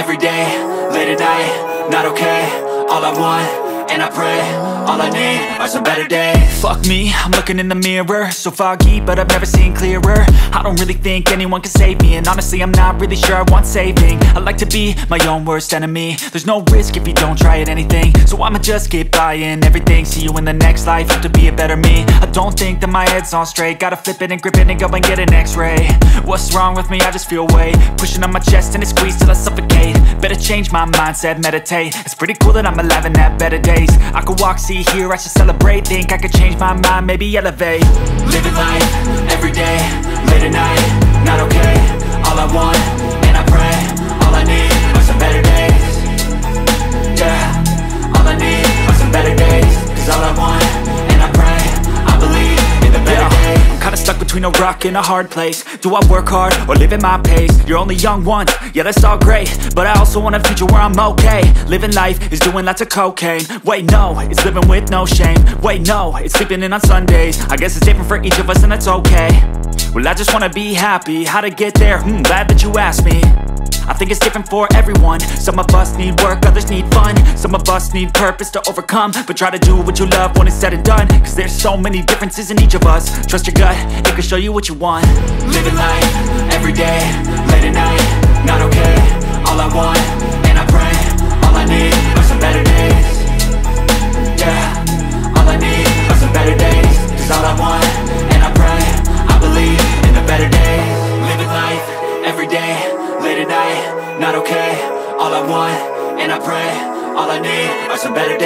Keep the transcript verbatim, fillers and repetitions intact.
every day, late at night, not okay. All I want, and I pray, all I need are some better days. Fuck me, I'm looking in the mirror, so foggy, but I've never seen clearer. I don't really think anyone can save me, and honestly I'm not really sure I want saving. I like to be my own worst enemy. There's no risk if you don't try at anything, so I'ma just keep buying everything. See you in the next life, have to be a better me. I don't think that my head's on straight, gotta flip it and grip it and go and get an x-ray. What's wrong with me? I just feel weight pushing on my chest and it squeezes till I suffocate. Better change my mindset, meditate. It's pretty cool that I'm alive and have better days. I could walk, see, hear, I should celebrate. Think I could change my mind, maybe elevate. Living life, every day, late at night, not okay. All I want, and I pray, all I need are some better days. Yeah, all I need are some better days. Cause all I want, and I pray, I believe in the better yeah. days. I'm kinda stuck between a rock and a hard place. Do I work hard, or live at my pace? You're only young once, yeah that's all great, but I also want a future where I'm okay. Living life is doing lots of cocaine. Wait no, it's living with no shame. Wait no, it's sleeping in on Sundays. I guess it's different for each of us and that's okay. Well I just wanna be happy, how to get there? Hmm, glad that you asked me. I think it's different for everyone. Some of us need work, others need fun. Some of us need purpose to overcome. But try to do what you love when it's said and done. Cause there's so many differences in each of us. Trust your gut, it can show you what you want. Living life, every day, late at night, not okay. All I want, and I pray, all I need are some better days. Yeah, all I need are some better days. Cause all I want, and I pray, I believe in the better days. Living life, every day, late at night, not okay. All I want, and I pray, all I need are some better